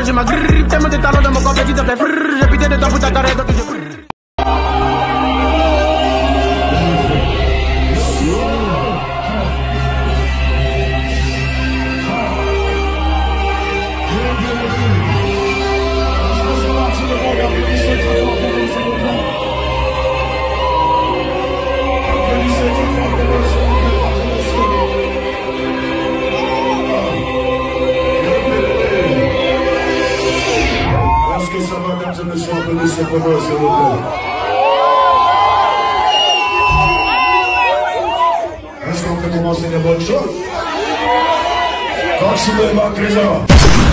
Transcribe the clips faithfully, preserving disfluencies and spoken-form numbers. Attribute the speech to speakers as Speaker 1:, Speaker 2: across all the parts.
Speaker 1: je m'agrippe, tellement de talents dans mon corps qui te fait frrrr. J'ai pité de temps pour t'arrêter, donc je frrrr.
Speaker 2: Monsieur Polo, s'il vous plaît. Est-ce qu'on peut commencer les bonnes choses? Continuez, Marc Lézard.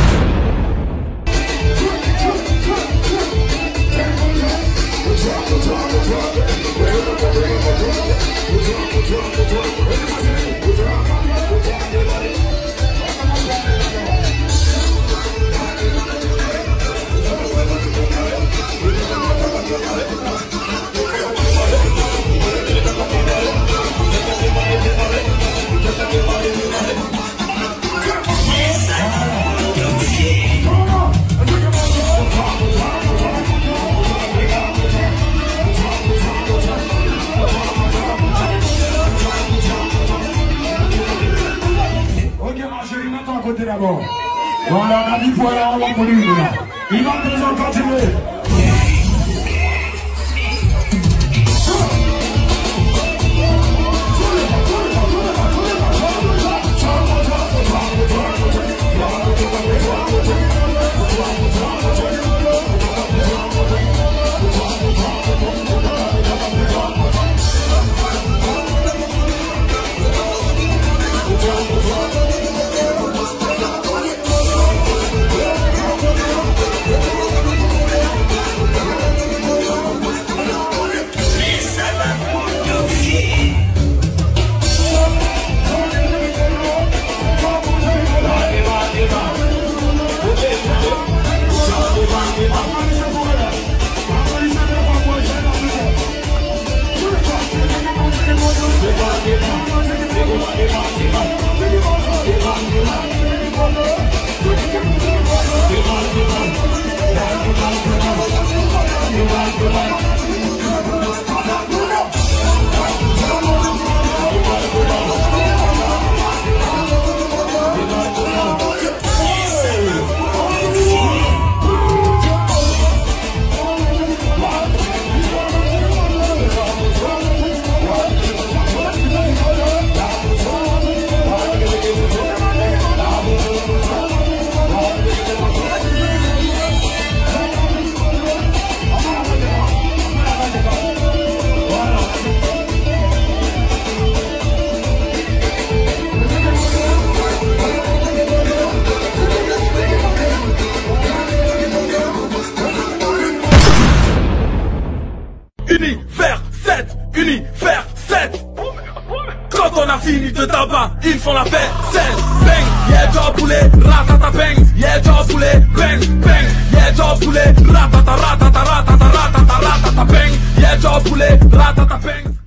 Speaker 3: D'abord. Voilà, on a dit pour aller en police là. Il va toujours continuer.
Speaker 4: Univers sept, Univers sept. Quand on a fini de tabac, ils font la fête. Bang, yeah, job poulet, ratata bang, yeah, job poulet, bang, bang, yeah, job poulet, ratata ratata ratata ratata ratata bang, yeah, job poulet, ratata bang.